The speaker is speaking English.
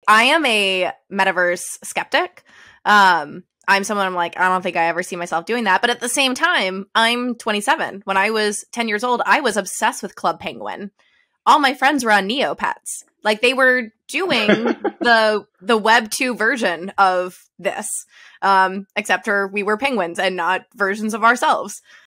I am a metaverse skeptic. I'm someone I'm like, I don't think I ever see myself doing that. But at the same time, I'm 27. When I was 10 years old, I was obsessed with Club Penguin. All my friends were on Neopets. Like, they were doing the Web 2 version of this, except for we were penguins and not versions of ourselves.